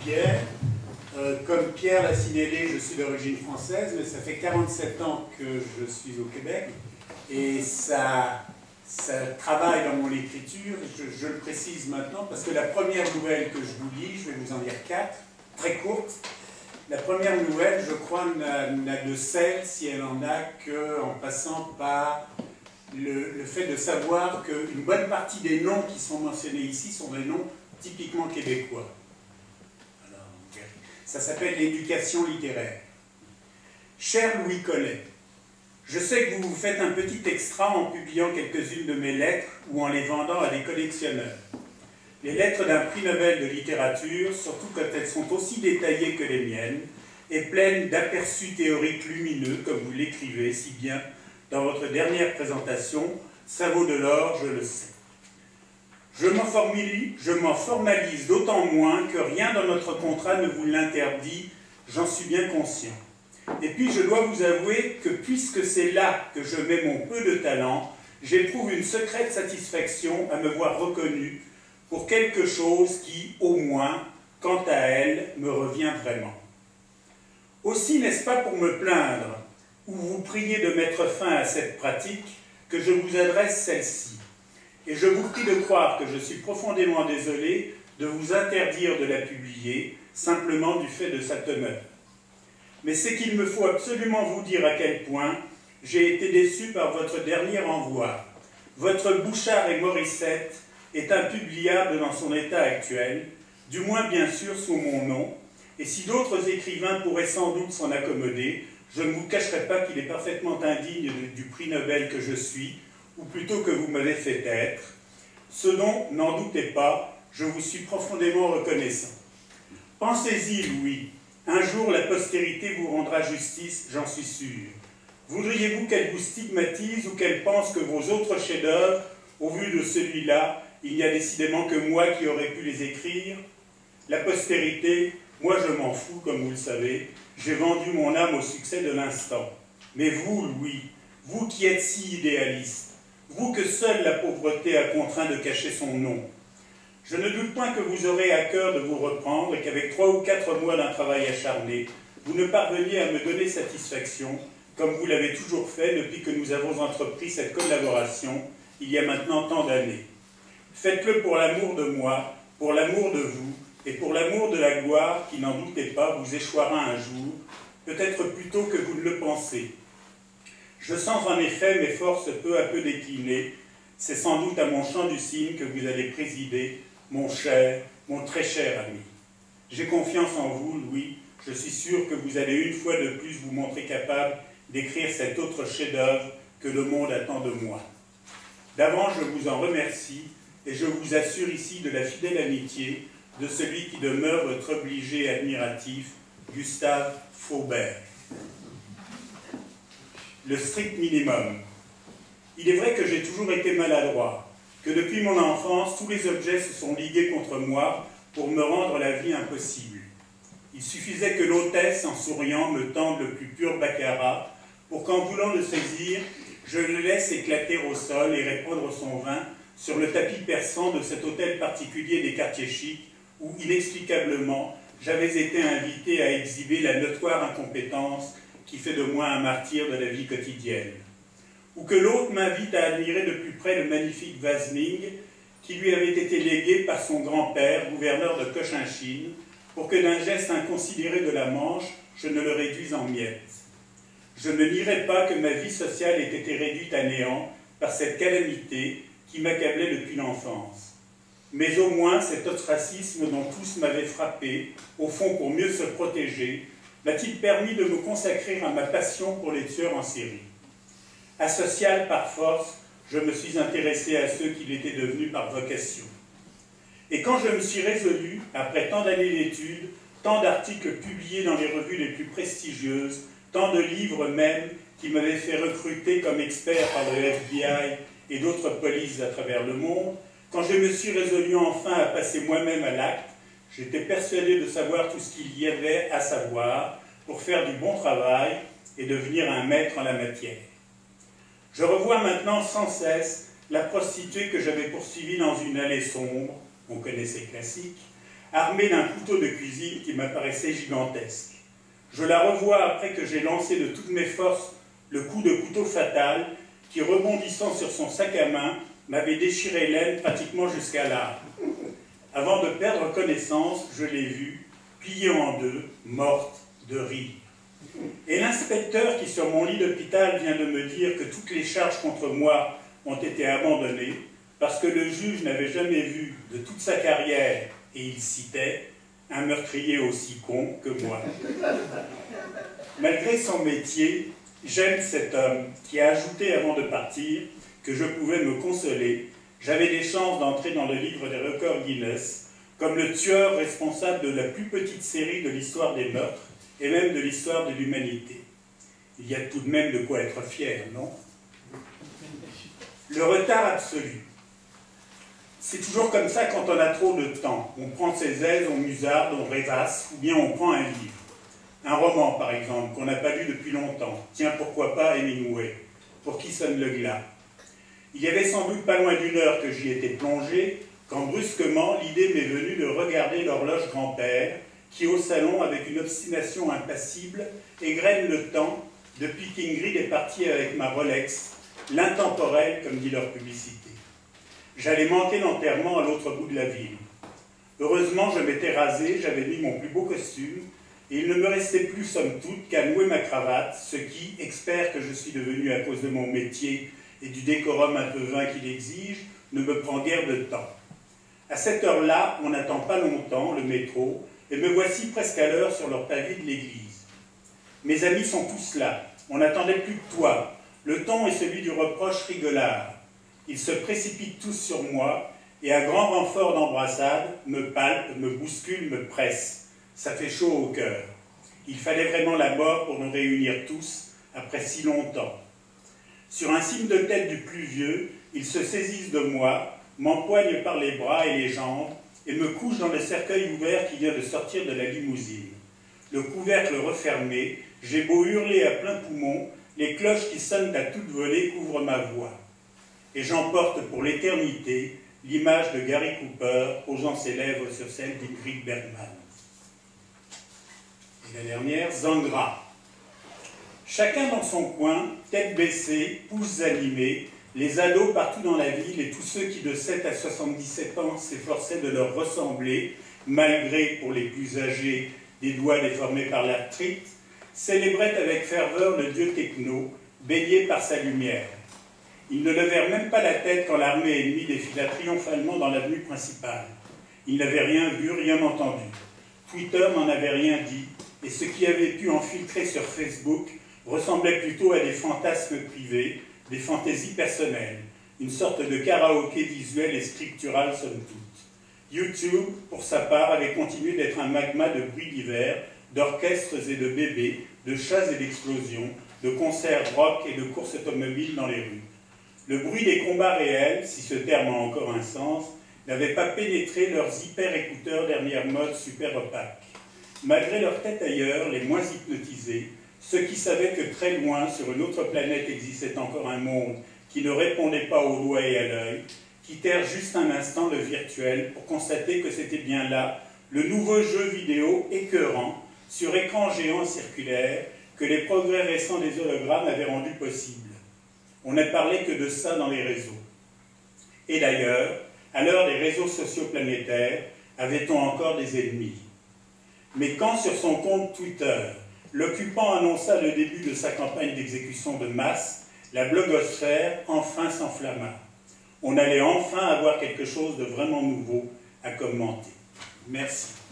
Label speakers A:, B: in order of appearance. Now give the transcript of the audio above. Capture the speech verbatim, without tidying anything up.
A: Pierre. Euh, comme Pierre l'a signalé, je suis d'origine française, mais ça fait quarante-sept ans que je suis au Québec. Et ça, ça travaille dans mon écriture, je, je le précise maintenant, parce que la première nouvelle que je vous lis, je vais vous en lire quatre, très courtes. La première nouvelle, je crois, n'a de sel, si elle en a, qu'en passant par le, le fait de savoir qu'une bonne partie des noms qui sont mentionnés ici sont des noms typiquement québécois. Alors, ça s'appelle l'éducation littéraire. Cher Louis Collet, je sais que vous vous faites un petit extra en publiant quelques-unes de mes lettres ou en les vendant à des collectionneurs. Les lettres d'un prix Nobel de littérature, surtout quand elles sont aussi détaillées que les miennes, et pleines d'aperçus théoriques lumineux, comme vous l'écrivez si bien dans votre dernière présentation, ça vaut de l'or, je le sais. Je m'en formalise, je m'en formalise d'autant moins que rien dans notre contrat ne vous l'interdit, j'en suis bien conscient. Et puis je dois vous avouer que puisque c'est là que je mets mon peu de talent, j'éprouve une secrète satisfaction à me voir reconnu pour quelque chose qui, au moins, quant à elle, me revient vraiment. Aussi n'est-ce pas pour me plaindre ou vous prier de mettre fin à cette pratique que je vous adresse celle-ci. Et je vous prie de croire que je suis profondément désolé de vous interdire de la publier, simplement du fait de sa teneur. Mais c'est qu'il me faut absolument vous dire à quel point j'ai été déçu par votre dernier envoi. Votre Bouchard et Morissette est impubliable dans son état actuel, du moins bien sûr sous mon nom, et si d'autres écrivains pourraient sans doute s'en accommoder, je ne vous cacherai pas qu'il est parfaitement indigne du prix Nobel que je suis, ou plutôt que vous m'avez fait être, ce dont, n'en doutez pas, je vous suis profondément reconnaissant. Pensez-y, Louis, un jour la postérité vous rendra justice, j'en suis sûr. Voudriez-vous qu'elle vous stigmatise ou qu'elle pense que vos autres chefs-d'œuvre, au vu de celui-là, il n'y a décidément que moi qui aurais pu les écrire? La postérité, moi je m'en fous, comme vous le savez, j'ai vendu mon âme au succès de l'instant. Mais vous, Louis, vous qui êtes si idéaliste, vous que seule la pauvreté a contraint de cacher son nom, je ne doute point que vous aurez à cœur de vous reprendre et qu'avec trois ou quatre mois d'un travail acharné, vous ne parveniez à me donner satisfaction, comme vous l'avez toujours fait depuis que nous avons entrepris cette collaboration, il y a maintenant tant d'années. Faites-le pour l'amour de moi, pour l'amour de vous, et pour l'amour de la gloire qui, n'en doutez pas, vous échouera un jour, peut-être plus tôt que vous ne le pensez. Je sens en effet mes forces peu à peu décliner, c'est sans doute à mon chant du cygne que vous allez présider, mon cher, mon très cher ami. J'ai confiance en vous, Louis, je suis sûr que vous allez une fois de plus vous montrer capable d'écrire cet autre chef-d'œuvre que le monde attend de moi. D'avance, je vous en remercie, et je vous assure ici de la fidèle amitié de celui qui demeure votre obligé et admiratif, Gustave Faubert. Le strict minimum. Il est vrai que j'ai toujours été maladroit, que depuis mon enfance, tous les objets se sont ligués contre moi pour me rendre la vie impossible. Il suffisait que l'hôtesse, en souriant, me tende le plus pur baccarat, pour qu'en voulant le saisir, je le laisse éclater au sol et répandre son vin sur le tapis perçant de cet hôtel particulier des quartiers chics, où, inexplicablement, j'avais été invité à exhiber la notoire incompétence qui fait de moi un martyr de la vie quotidienne. Ou que l'autre m'invite à admirer de plus près le magnifique Vasling qui lui avait été légué par son grand-père, gouverneur de Cochinchine, pour que d'un geste inconsidéré de la Manche, je ne le réduise en miettes. Je ne nierai pas que ma vie sociale ait été réduite à néant par cette calamité qui m'accablait depuis l'enfance. Mais au moins cet ostracisme dont tous m'avaient frappé, au fond pour mieux se protéger, m'a-t-il permis de me consacrer à ma passion pour les tueurs en série. Asocial par force, je me suis intéressé à ceux qui l'étaient devenus par vocation. Et quand je me suis résolu, après tant d'années d'études, tant d'articles publiés dans les revues les plus prestigieuses, tant de livres même qui m'avaient fait recruter comme expert par le F B I et d'autres polices à travers le monde, quand je me suis résolu enfin à passer moi-même à l'acte, j'étais persuadé de savoir tout ce qu'il y avait à savoir pour faire du bon travail et devenir un maître en la matière. Je revois maintenant sans cesse la prostituée que j'avais poursuivie dans une allée sombre, on connaît ces classiques, armée d'un couteau de cuisine qui m'apparaissait gigantesque. Je la revois après que j'ai lancé de toutes mes forces le coup de couteau fatal qui, rebondissant sur son sac à main, m'avait déchiré l'aine pratiquement jusqu'à l'âme. Avant de perdre connaissance, je l'ai vue, pliée en deux, morte de rire. Et l'inspecteur qui, sur mon lit d'hôpital, vient de me dire que toutes les charges contre moi ont été abandonnées parce que le juge n'avait jamais vu de toute sa carrière, et il citait, un meurtrier aussi con que moi. Malgré son métier, j'aime cet homme qui a ajouté avant de partir que je pouvais me consoler. J'avais des chances d'entrer dans le livre des records Guinness comme le tueur responsable de la plus petite série de l'histoire des meurtres et même de l'histoire de l'humanité. Il y a tout de même de quoi être fier, non? Le retard absolu. C'est toujours comme ça quand on a trop de temps. On prend ses aises, on musarde, on rêvasse, ou bien on prend un livre. Un roman, par exemple, qu'on n'a pas lu depuis longtemps. Tiens, pourquoi pas Hemingway, pour qui sonne le glas. Il y avait sans doute pas loin d'une heure que j'y étais plongé, quand brusquement, l'idée m'est venue de regarder l'horloge grand-père, qui, au salon, avec une obstination impassible, égrène le temps depuis qu'Ingrid est partie avec ma Rolex, l'intemporel, comme dit leur publicité. J'allais manquer l'enterrement à l'autre bout de la ville. Heureusement, je m'étais rasé, j'avais mis mon plus beau costume, et il ne me restait plus, somme toute, qu'à nouer ma cravate, ce qui, expert que je suis devenu à cause de mon métier et du décorum un peu vain qu'il exige, ne me prend guère de temps. À cette heure-là, on n'attend pas longtemps le métro, et me voici presque à l'heure sur leur pavé de l'église. Mes amis sont tous là, on n'attendait plus que toi. Le ton est celui du reproche rigolard. Ils se précipitent tous sur moi, et à grand renfort d'embrassade, me palpent, me bousculent, me pressent. Ça fait chaud au cœur. Il fallait vraiment la mort pour nous réunir tous, après si longtemps. Sur un signe de tête du plus vieux, ils se saisissent de moi, m'empoignent par les bras et les jambes, et me couchent dans le cercueil ouvert qui vient de sortir de la limousine. Le couvercle refermé, j'ai beau hurler à plein poumon, les cloches qui sonnent à toute volée couvrent ma voix. Et j'emporte pour l'éternité l'image de Gary Cooper posant ses lèvres sur celle d'Ingrid Bergman. Et la dernière, Zangra. Chacun dans son coin, tête baissée, pouces animés, les ados partout dans la ville et tous ceux qui de sept à soixante-dix-sept ans s'efforçaient de leur ressembler, malgré, pour les plus âgés, des doigts déformés par l'arthrite, célébraient avec ferveur le dieu techno, baigné par sa lumière. Ils ne levèrent même pas la tête quand l'armée ennemie défila triomphalement dans l'avenue principale. Ils n'avaient rien vu, rien entendu. Twitter n'en avait rien dit, et ce qui avait pu en filtrer sur Facebook ressemblait plutôt à des fantasmes privés, des fantaisies personnelles, une sorte de karaoké visuel et scriptural somme toute. YouTube, pour sa part, avait continué d'être un magma de bruits divers, d'orchestres et de bébés, de chats et d'explosions, de concerts rock et de courses automobiles dans les rues. Le bruit des combats réels, si ce terme a encore un sens, n'avait pas pénétré leurs hyper-écouteurs dernière mode super opaques. Malgré leur tête ailleurs, les moins hypnotisés, ceux qui savaient que très loin, sur une autre planète, existait encore un monde qui ne répondait pas au doigt et à l'œil, quittèrent juste un instant le virtuel pour constater que c'était bien là le nouveau jeu vidéo écœurant, sur écran géant circulaire, que les progrès récents des hologrammes avaient rendu possible. On n'a parlé que de ça dans les réseaux. Et d'ailleurs, à l'heure des réseaux sociaux planétaires, avait-on encore des ennemis? Mais quand sur son compte Twitter, l'occupant annonça le début de sa campagne d'exécution de masse, la blogosphère enfin s'enflamma. On allait enfin avoir quelque chose de vraiment nouveau à commenter. Merci.